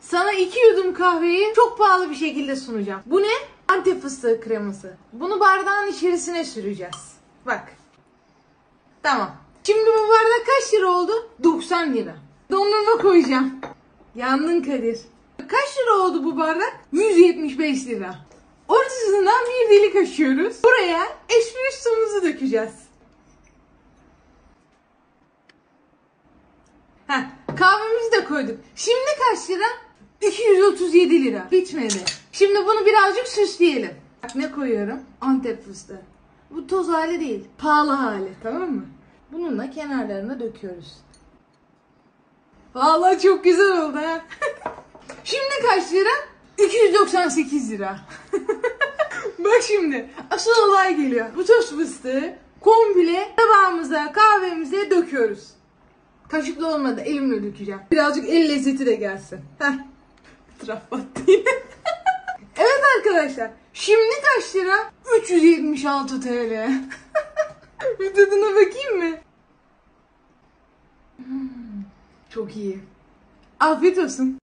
Sana 2 yudum kahveyi çok pahalı bir şekilde sunacağım. Bu ne? Antep fıstığı kreması. Bunu bardağın içerisine süreceğiz. Bak. Tamam. Şimdi bu bardak kaç lira oldu? 90 lira. Dondurma koyacağım. Yandın Kadir. Kaç lira oldu bu bardak? 175 lira. Ortasından bir delik açıyoruz. Buraya espressomuzu dökeceğiz. Kahvemizi de koyduk. Şimdi kaç lira? 237 lira. Bitmedi. Şimdi bunu birazcık süsleyelim. Bak ne koyuyorum? Antep fıstığı. Bu toz hali değil. Pahalı hali. Tamam mı? Bununla kenarlarına döküyoruz. Vallahi çok güzel oldu ha. Şimdi kaç lira? 298 lira. Bak şimdi. Asıl olay geliyor. Bu toz fıstığı komple tabağımıza, kahvemize döküyoruz. Kaşıkla olmadı. Elimle dökeceğim. Birazcık el lezzeti de gelsin. Heh. Etraf battı yine. Evet arkadaşlar. Şimdi kaç lira? 376 TL. Bir tadına bakayım mı? Çok iyi. Afiyet olsun.